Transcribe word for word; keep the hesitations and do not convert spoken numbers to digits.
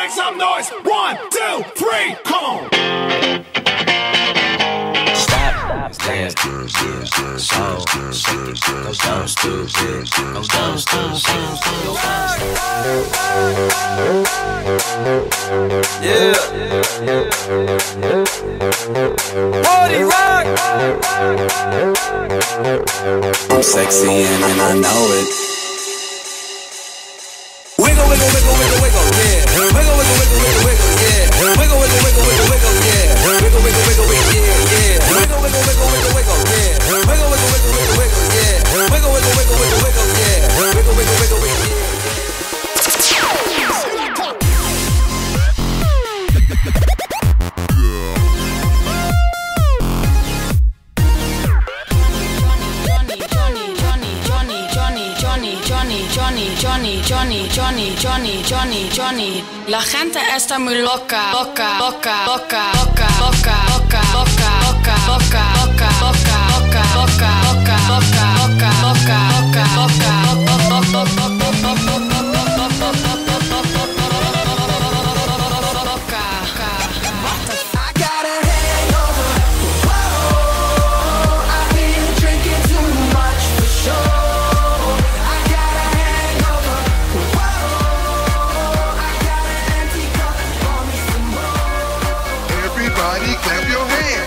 make some noise. One, two, three, come on. Stop, dance, dance, dance, dance, dance, dance, dance, go down, still, go down, still, go down. Yeah, party rock. I'm sexy and, and I know it. Wiggle, wiggle, wiggle, wiggle, wiggle, yeah. Wiggle, wiggle, wiggle, wiggle, wiggle, yeah. Wiggle, wiggle, wiggle, wiggle, wiggle, yeah. Wiggle, wiggle, wiggle, wiggle, yeah, yeah. Wiggle, wiggle, wiggle, wiggle, wiggle, yeah. Wiggle, wiggle, wiggle, wiggle, wiggle, yeah. Wiggle, wiggle, wiggle, wiggle, wiggle, yeah. Wiggle, wiggle, wiggle, wiggle, yeah. Johnny, Johnny, Johnny, Johnny, Johnny, Johnny. La gente está muy loca, loca, loca, loca, loca, loca, loca, loca, loca, loca, loca, loca, loca, loca, loca, loca, loca, loca, loca, loca. Clap your hands.